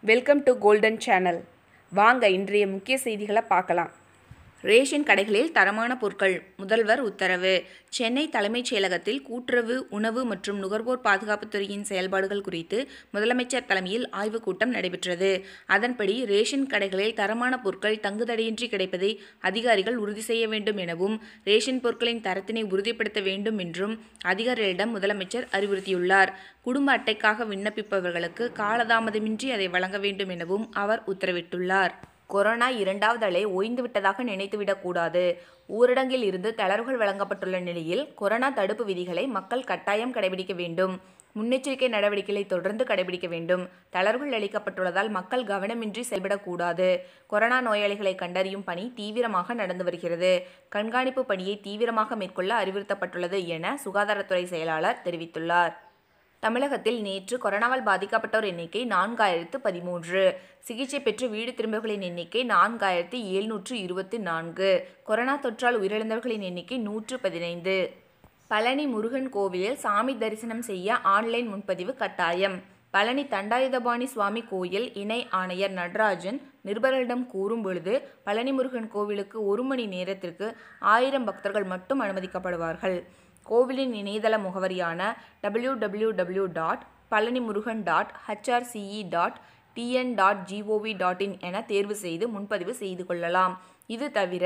Welcome to golden channel. வாங்க இன்றைய முக்கிய செய்திகளை பார்க்கலாம். ரேஷன் கடைகளில் தரமான பொருட்கள், முதல்வர் உத்தரவு. சென்னை தலைமைச் செயலகத்தில் கூட்டுறவு, உணவு மற்றும் நுகர்வோர் பாதுகாப்புத் துறையின் செயல்பாடுகள் குறித்து முதலமைச்சர் தலைமையில் ஆய்வுக் கூட்டம் நடைபெற்றது. அதன்படி ரேஷன் கடைகளில் தரமான பொருட்கள் தங்குதடையின்றி கிடைப்பதை அதிகாரிகள் உறுதி செய்ய வேண்டும் எனவும், ரேஷன் பொருட்களின் தரத்தினை உறுதிப்படுத்த வேண்டும் என்றும் அதிகாரிகளிடம் முதலமைச்சர் அறிவுறுத்தியுள்ளார். குடும்ப அட்டைக்காக விண்ணப்பிப்பவர்களுக்கு காலதாமதமின்றி அதை வழங்க வேண்டும் எனவும் அவர் உத்தரவிட்டுள்ளார். கொரோனா இரண்டாவது அலை ஓய்ந்துவிட்டதாக நினைத்துவிடக்கூடாது. ஊரடங்கில் இருந்து தளர்வுகள் வழங்கப்பட்டுள்ள நிலையில் கொரோனா தடுப்பு விதிகளை மக்கள் கட்டாயம் கடைபிடிக்க வேண்டும். முன்னெச்சரிக்கை நடவடிக்கைகளை தொடர்ந்து கடைபிடிக்க வேண்டும். தளர்வுகள் அளிக்கப்பட்டுள்ளதால் மக்கள் கவனமின்றி செயல்படக்கூடாது. கொரோனா நோயாளிகளை கண்டறியும் பணி தீவிரமாக நடந்து வருகிறது. கண்காணிப்பு பணியை தீவிரமாக மேற்கொள்ள அறிவுறுத்தப்பட்டுள்ளது என சுகாதாரத்துறை செயலாளர் தெரிவித்துள்ளார். தமிழகத்தில் நேற்று கொரோனாவால் பாதிக்கப்பட்டோர் எண்ணிக்கை 4013. சிகிச்சை பெற்று வீடு திரும்பியவர்களின் எண்ணிக்கை 4724. கொரோனா தொற்றால் உயிரிழந்தவர்களின் எண்ணிக்கை 115. பழனி முருகன் கோவிலில் சாமி தரிசனம் செய்ய ஆன்லைன் முன்பதிவு கட்டாயம். பழனி தண்டாயுதபாணி சுவாமி கோயில் இணை ஆணையர் நடராஜன் நிருபர்களிடம் கூறும் பொழுது, பழனி முருகன் கோவிலுக்கு 1 மணி நேரத்திற்கு 1000 பக்தர்கள் மட்டும் அனுமதிக்கப்படுவார்கள். கோவிலின் இணையதள முகவரியான www.palanimurugan.hrce.tn.gov.in என தேர்வு செய்து முன்பதிவு செய்து கொள்ளலாம். இது தவிர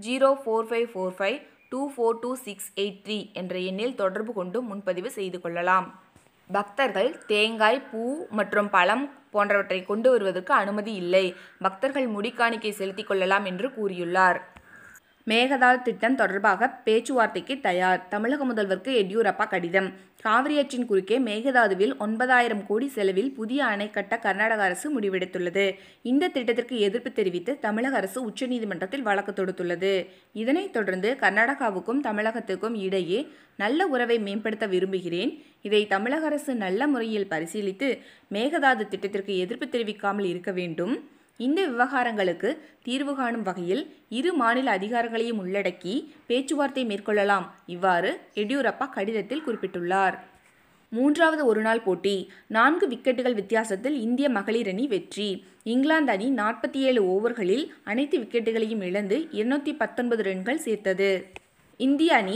0454524268 என்ற எண்ணில் தொடர்பு கொண்டு முன்பதிவு செய்து கொள்ளலாம். பக்தர்கள் தேங்காய், பூ மற்றும் பழம் போன்றவற்றை கொண்டு வருவதற்கு அனுமதி இல்லை. பக்தர்கள் முடிக்காணிக்கை செலுத்திக் கொள்ளலாம் என்று கூறியுள்ளார். மேகதாது திட்டம் தொடர்பாக பேச்சுவார்த்தைக்கு தயார். தமிழக முதல்வருக்கு எடியூரப்பா கடிதம். காவிரி ஆற்றின் குறுக்கே மேகதாதுவில் 9000 கோடி செலவில் புதிய அணை கட்ட கர்நாடக அரசு முடிவெடுத்துள்ளது. இந்த திட்டத்திற்கு எதிர்ப்பு தெரிவித்து தமிழக அரசு உச்சநீதிமன்றத்தில் வழக்கு தொடுத்துள்ளது. இதனைத் தொடர்ந்து கர்நாடகாவுக்கும் தமிழகத்துக்கும் இடையே நல்ல உறவை மேம்படுத்த விரும்புகிறேன். இதை தமிழக அரசு நல்ல முறையில் பரிசீலித்து மேகதாது திட்டத்திற்கு எதிர்ப்பு தெரிவிக்காமல் இருக்க வேண்டும். இந்த விவகாரங்களுக்கு தீர்வு காணும் வகையில் இரு மாநில அதிகாரிகளையும் உள்ளடக்கி பேச்சுவார்த்தை மேற்கொள்ளலாம். இவ்வாறு எடியூரப்பா கடிதத்தில் குறிப்பிட்டுள்ளார். 3வது ஒருநாள் போட்டி 4 விக்கெட்டுகள் வித்தியாசத்தில் இந்திய மகளிர் அணி வெற்றி. இங்கிலாந்து அணி 47 ஓவர்களில் அனைத்து விக்கெட்டுகளையும் இழந்து 219 ரன்கள் சேர்த்தது. இந்திய அணி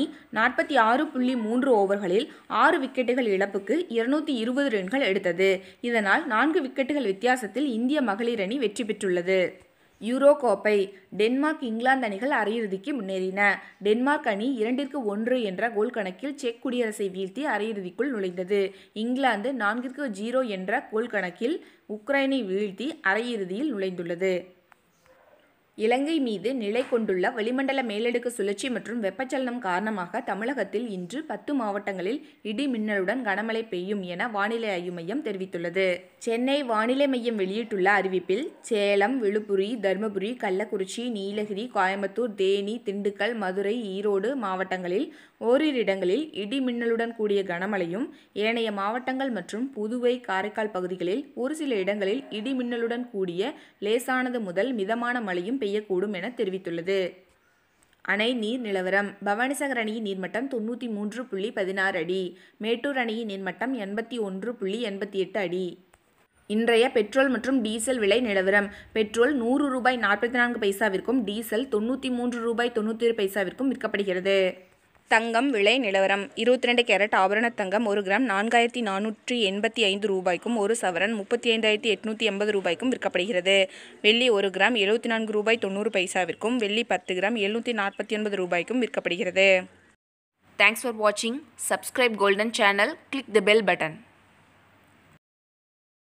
46.3 ஓவர்களில் 6 விக்கெட்டுகள் இழப்புக்கு 220 ரன்கள் எடுத்தது. இதனால் 4 விக்கெட்டுகள் வித்தியாசத்தில் இந்திய மகளிர் அணி வெற்றி பெற்றுள்ளது. யூரோ கோப்பை டென்மார்க், இங்கிலாந்து அணிகள் அரையிறுதிக்கு முன்னேறின. டென்மார்க் அணி 2-1 என்ற கோல் கணக்கில் செக் குடியரசை வீழ்த்தி அரையிறுதிக்குள் நுழைந்தது. இங்கிலாந்து 4-0 என்ற கோல் கணக்கில் உக்ரைனை வீழ்த்தி அரையிறுதியில் நுழைந்துள்ளது. இலங்கை மீது நிலை கொண்டுள்ள வளிமண்டல மேலடுக்கு சுழற்சி மற்றும் வெப்பச்சலனம் காரணமாக தமிழகத்தில் இன்று 10 மாவட்டங்களில் இடி மின்னலுடன் கனமழை பெய்யும் என வானிலை ஆய்வு மையம் தெரிவித்துள்ளது. சென்னை வானிலை மையம் வெளியிட்டுள்ள அறிவிப்பில் சேலம், விழுப்புரி, தருமபுரி, கள்ளக்குறிச்சி, நீலகிரி, கோயம்புத்தூர், தேனி, திண்டுக்கல், மதுரை, ஈரோடு மாவட்டங்களில் ஓரிரு இடங்களில் இடி மின்னலுடன் கூடிய கனமழையும், ஏனைய மாவட்டங்கள் மற்றும் புதுவை, காரைக்கால் பகுதிகளில் ஒரு சில இடங்களில் இடி மின்னலுடன் கூடிய லேசானது முதல் மிதமான மழையும் பெய்யக்கூடும் என தெரிவித்துள்ளது. அணை நீர் நிலவரம். பவானிசாகர் அணையின் நீர்மட்டம் 93.16 அடி. மேட்டூர் அணையின் நீர்மட்டம் 81.88 அடி. இன்றைய பெட்ரோல் மற்றும் டீசல் விலை நிலவரம். பெட்ரோல் ₹100.44 டீசல் ₹93.97 விற்கப்படுகிறது. தங்கம் விலை நிலவரம். 22 கேரட் ஆபரண தங்கம் 1 கிராம் 4485 ரூபாய்க்கும், 1 சவரன் 35,880 விற்கப்படுகிறது. வெள்ளி 1 கிராம் ₹74.90, வெள்ளி 10 கிராம் ₹749 விற்கப்படுகிறது. Thanks for watching. Subscribe Golden Channel. Click the bell button.